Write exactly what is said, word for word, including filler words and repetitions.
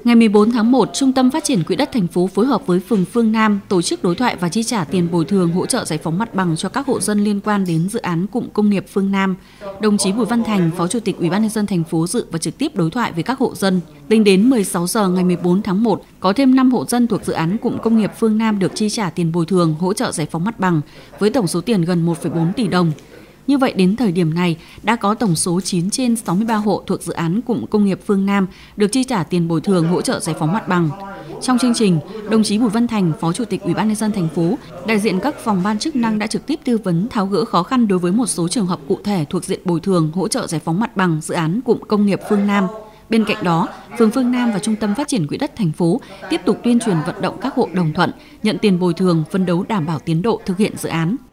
Ngày mười bốn tháng một, Trung tâm Phát triển Quỹ đất thành phố phối hợp với phường Phương Nam tổ chức đối thoại và chi trả tiền bồi thường hỗ trợ giải phóng mặt bằng cho các hộ dân liên quan đến dự án cụm công nghiệp Phương Nam. Đồng chí Bùi Văn Thành, Phó Chủ tịch Ủy ban nhân dân thành phố dự và trực tiếp đối thoại với các hộ dân. Tính đến mười sáu giờ ngày mười bốn tháng một, có thêm năm hộ dân thuộc dự án cụm công nghiệp Phương Nam được chi trả tiền bồi thường hỗ trợ giải phóng mặt bằng với tổng số tiền gần một phẩy bốn tỷ đồng. Như vậy, đến thời điểm này, đã có tổng số chín trên sáu mươi ba hộ thuộc dự án cụm công nghiệp Phương Nam được chi trả tiền bồi thường hỗ trợ giải phóng mặt bằng. Trong chương trình, đồng chí Bùi Văn Thành, Phó Chủ tịch Ủy ban nhân dân thành phố, đại diện các phòng ban chức năng đã trực tiếp tư vấn tháo gỡ khó khăn đối với một số trường hợp cụ thể thuộc diện bồi thường hỗ trợ giải phóng mặt bằng dự án cụm công nghiệp Phương Nam. Bên cạnh đó, phường Phương Nam và Trung tâm Phát triển Quỹ đất thành phố tiếp tục tuyên truyền vận động các hộ đồng thuận nhận tiền bồi thường, phấn đấu đảm bảo tiến độ thực hiện dự án.